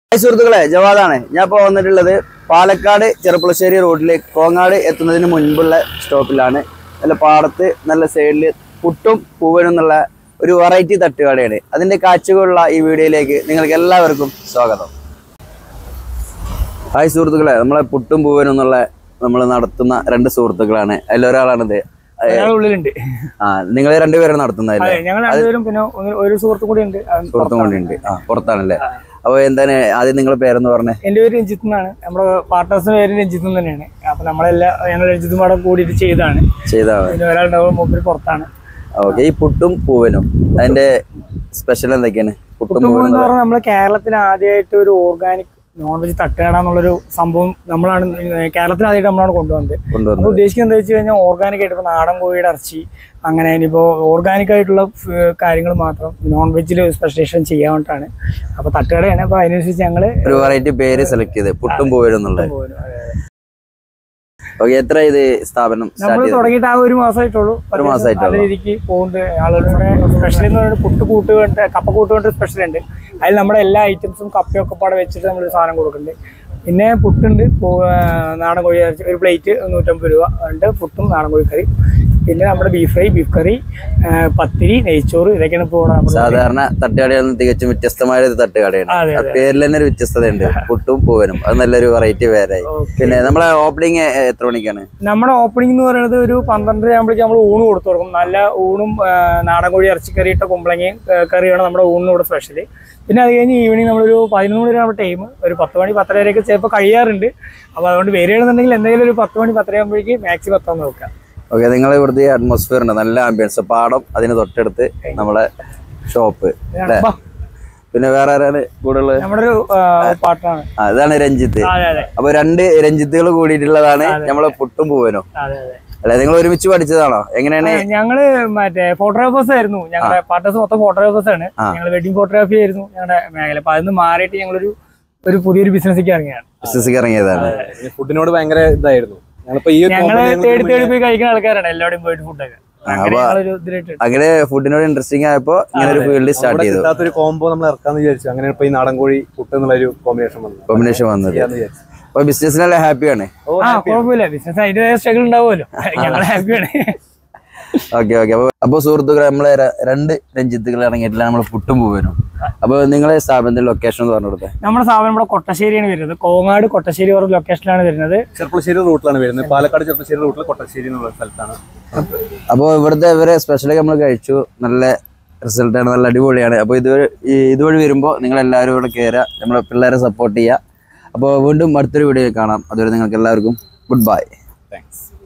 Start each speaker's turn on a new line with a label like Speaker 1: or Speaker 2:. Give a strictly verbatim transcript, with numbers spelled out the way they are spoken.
Speaker 1: സുഹൃത്തുക്കളെ ജവാദാണ്. ഞാൻ ഇപ്പോൾ വന്നിട്ടുള്ളത് പാലക്കാട് ചെറുപ്പുളശ്ശേരി റോഡിൽ കോങ്ങാട് എത്തുന്നതിന് മുൻപുള്ള സ്റ്റോപ്പിലാണ്. നല്ല പാടത്ത് നല്ല സൈഡിൽ പുട്ടും പൂവനും എന്നുള്ള ഒരു വെറൈറ്റി തട്ടുകടയാണ്. അതിൻ്റെ കാഴ്ചകളുള്ള ഈ വീഡിയോയിലേക്ക് നിങ്ങൾക്ക് എല്ലാവർക്കും സ്വാഗതം. ഹായ് സുഹൃത്തുക്കളെ, നമ്മളെ പുട്ടും പൂവനും എന്നുള്ള നമ്മൾ നടത്തുന്ന രണ്ട് സുഹൃത്തുക്കളാണ്. അതിലൊരാളാണിത്.
Speaker 2: ഉള്ളിലുണ്ട്.
Speaker 1: ആ നിങ്ങൾ രണ്ടുപേരും നടത്തുന്നതല്ലേ?
Speaker 2: ഒരു സുഹൃത്തും കൂടി ഉണ്ട്.
Speaker 1: സുഹൃത്തും കൂടി ഉണ്ട്. ആ പുറത്താണല്ലേ? അപ്പൊ എന്താണ് ആദ്യം നിങ്ങളുടെ പേരെന്ന് പറഞ്ഞത്?
Speaker 2: എന്റെ പേര് രഞ്ജിത്ത് എന്നാണ്. നമ്മുടെ പാർട്ട്നേഴ്സിന്റെ പേര് രഞ്ജിത്ത് തന്നെയാണ്. അപ്പൊ നമ്മളെല്ലാം ഞങ്ങൾ രഞ്ജിത്തും പാടെ കൂടിയിട്ട് ചെയ്താണ് ചെയ്താണ് ഒരാളുണ്ടാവും, മൂപ്പര് പുറത്താണ്.
Speaker 1: ഓക്കെ. ഈ പുട്ടും പൂവനും അതിന്റെ സ്പെഷ്യൽ എന്തൊക്കെയാണ്?
Speaker 2: പുട്ടും പൂവൻ എന്ന് പറഞ്ഞാൽ നമ്മള് കേരളത്തിൽ ആദ്യമായിട്ട് ഒരു ഓർഗാനിക് നോൺ വെജ് തട്ടുകട എന്നുള്ളൊരു സംഭവം നമ്മളാണ് കേരളത്തിൽ ആദ്യമായിട്ട് നമ്മളാണ് കൊണ്ടുവന്നത്. നമ്മൾ ഉദ്ദേശിക്കുന്നത് എന്താ വെച്ച് കഴിഞ്ഞാൽ ഓർഗാനിക് ആയിട്ട് ഇപ്പൊ നാടൻ കോഴിയുടെ ഇറച്ചി അങ്ങനെ ഇനിയിപ്പോ ഓർഗാനിക് ആയിട്ടുള്ള കാര്യങ്ങൾ മാത്രം നോൺ വെജിൽ സ്പെഷ്യലൈസേഷൻ ചെയ്യാൻ വേണ്ടിയിട്ടാണ്. അപ്പൊ തട്ടുകടയാണ്. അപ്പൊ അതിനനുസരിച്ച് ഞങ്ങള്
Speaker 1: ഒരു വെറൈറ്റി പേര് സെലക്ട് ചെയ്ത് പുട്ടും പൂവനും എന്നുള്ളത്. ഓക്കെ. എത്ര ഇത് സ്ഥാപനം
Speaker 2: നമ്മൾ തുടങ്ങിയിട്ട് ആ ഒരു മാസമായിട്ടുള്ളൂ.
Speaker 1: ഒരു മാസമായിട്ട്
Speaker 2: നല്ല രീതിക്ക് പോകുന്നുണ്ട്. ആളുകളുടെ സ്പെഷ്യൽ എന്ന് പറയുന്നത് പുട്ട് കൂട്ട് വേണ്ട കപ്പ കൂട്ട് വേണ്ട സ്പെഷ്യൽ ഉണ്ട്. അതിൽ നമ്മുടെ എല്ലാ ഐറ്റംസും കപ്പയൊക്കെ പാടെ വെച്ചിട്ട് നമ്മൾ സാധനം കൊടുക്കുന്നുണ്ട്. പിന്നെ പുട്ടുണ്ട്, നാടൻ കോഴി ഒരു പ്ലേറ്റ് നൂറ്റമ്പത് രൂപ ഉണ്ട്. പുട്ടും നാടൻ കോഴിക്കറി, പിന്നെ നമ്മുടെ beef fry, beef curry, pathiri, നെയ്ച്ചോറ്, ഇതൊക്കെയാണ് ഇപ്പോൾ
Speaker 1: സാധാരണ തട്ടുകടയിൽ നിന്ന് തികച്ചും വ്യത്യസ്തമായ ഒരു തട്ടുകടയാണ്. പേരിൽ തന്നെ ഒരു വ്യത്യസ്തതയുണ്ട്. പുട്ടും പൂവനും അത് നല്ലൊരു വെറൈറ്റി പേരായി. പിന്നെ നമ്മളെ ഓപ്പണിങ് എത്ര മണിക്കാണ്?
Speaker 2: നമ്മുടെ ഓപ്പണിംഗ് എന്ന് പറയുന്നത് ഒരു പന്ത്രണ്ടര ആകുമ്പോഴേക്കും നമ്മൾ ഊണ് കൊടുത്തു കൊടുക്കും. നല്ല ഊണും നാടൻ കോഴി ഇറച്ചിക്കറി ഇട്ട കുമ്പളങ്ങയും കറിയാണ് നമ്മുടെ ഊണിനോട് സ്പെഷ്യല്. പിന്നെ അത് കഴിഞ്ഞ് ഈവനിങ് നമ്മളൊരു പതിനൊന്ന് മണി നമ്മുടെ ടൈം, ഒരു പത്ത് മണി പത്തര വരെയൊക്കെ ചിലപ്പോൾ കഴിയാറുണ്ട്. അപ്പോൾ അതുകൊണ്ട് വരികയാണെന്നുണ്ടെങ്കിൽ എന്തെങ്കിലും ഒരു പത്ത് മണി പത്തര ആകുമ്പോഴേക്ക് മാക്സിമം എത്താൻ നോക്കാം.
Speaker 1: ഓക്കെ. നിങ്ങൾ ഇവിടുത്തെ അറ്റ്മോസ്ഫിയർ ഉണ്ട്, നല്ല ആംബിയൻസ്, പാടം, അതിന് തൊട്ടടുത്ത് നമ്മളെ ഷോപ്പ്. പിന്നെ വേറെ ആരാണ് കൂടുതൽ?
Speaker 2: നമ്മുടെ ഒരു പാർട്ട്ണറാണ്.
Speaker 1: അതാണ് രഞ്ജിത്ത്. അപ്പൊ രണ്ട് രഞ്ജിത്തുകൾ കൂടിയിട്ടുള്ളതാണ് നമ്മളെ പുട്ടും പൂവനും. അല്ലെ, നിങ്ങൾ ഒരുമിച്ച് പഠിച്ചതാണോ? എങ്ങനെയാണ്?
Speaker 2: ഞങ്ങള് മറ്റേ ഫോട്ടോഗ്രാഫേഴ്സ് ആയിരുന്നു. ഞങ്ങളുടെ പാർട്ട്നേഴ്സ് മൊത്തം ഫോട്ടോഗ്രാഫേഴ്സ് ആണ്. ഞങ്ങൾ വെഡിങ് ഫോട്ടോഗ്രാഫി ആയിരുന്നു ഞങ്ങളുടെ മേഖല. അപ്പൊ അതിന് മാറിയിട്ട് ഞങ്ങളൊരു ഒരു പുതിയൊരു ബിസിനസ്സിലേക്ക് ഇറങ്ങിയാണ്.
Speaker 1: ബിസിനസ്സിലേക്ക് ഇറങ്ങിയതാണ്.
Speaker 3: ഫുഡിനോട് ഭയങ്കര ഇതായിരുന്നു.
Speaker 2: ഞങ്ങള് തേടി തേടി പോയി കഴിക്കുന്ന ആൾക്കാരാണ് എല്ലാവരും പോയിട്ട് ഫുഡൊക്കെ.
Speaker 1: അങ്ങനെ ഫുഡിനോട് ഇൻട്രസ്റ്റിംഗ് ആയപ്പോ ഇങ്ങനെ ഒരു ഫീൽഡ് സ്റ്റാർട്ട് ചെയ്തു.
Speaker 3: ഒരു കോംബോ നമ്മൾ ഇറക്കാന്ന് വിചാരിച്ചു. അങ്ങനെ ഇപ്പൊ ഈ നാടൻ കോഴി പുട്ട് എന്നുള്ള ഒരു കോമ്പിനേഷൻ വന്നു
Speaker 1: കോമ്പിനേഷൻ വന്നത്. അപ്പൊ ബിസിനസ്സിനല്ല ഹാപ്പിയാണ്?
Speaker 2: കുഴപ്പമില്ല, ബിസിനസ് അതിന്റെ സ്ട്രഗിൾ ഉണ്ടാവുമല്ലോ. ഞങ്ങൾ ഹാപ്പിയാണ്.
Speaker 1: Okay okay. അപ്പൊ അപ്പൊ സുഹൃത്തുക്കളെ, നമ്മളെ രണ്ട് രഞ്ജിത്തുകൾ ഇറങ്ങിയിട്ടില്ല നമ്മൾ പുട്ടും പൂവനും. അപ്പൊ നിങ്ങളെ സ്ഥാപനത്തിന്റെ ലൊക്കേഷൻ എന്ന് പറഞ്ഞു കൊടുത്തത്?
Speaker 2: നമ്മുടെ സ്ഥാപനം ഇവിടെ കൊട്ടശ്ശേരിയാണ് വരുന്നത്. കോങ്ങാട് കൊട്ടശ്ശേരി പറഞ്ഞ ലൊക്കേഷനിലാണ് വരുന്നത്.
Speaker 3: ചെറുപ്പുളശ്ശേരി റൂട്ടിലാണ് വരുന്നത്. പാലക്കാട് ചെറുപ്പുളശ്ശേരി റൂട്ടിൽ കൊട്ടശ്ശേരി എന്നുള്ള സ്ഥലത്താണ്.
Speaker 1: അപ്പോൾ ഇവിടുത്തെ ഇവരെ സ്പെഷ്യലൊക്കെ നമ്മൾ കഴിച്ചു. നല്ല റിസൾട്ടാണ്, നല്ല അടിപൊളിയാണ്. അപ്പോൾ ഇതുവഴി ഇതുവഴി വരുമ്പോൾ നിങ്ങൾ എല്ലാവരും ഇവിടെ കയറുക, നമ്മളെ പിള്ളേരെ സപ്പോർട്ട് ചെയ്യുക. അപ്പോൾ വീണ്ടും അടുത്തൊരു വീഡിയോ കാണാം. അതുവരെ നിങ്ങൾക്ക് എല്ലാവർക്കും ഗുഡ് ബൈ.
Speaker 3: താങ്ക്സ്.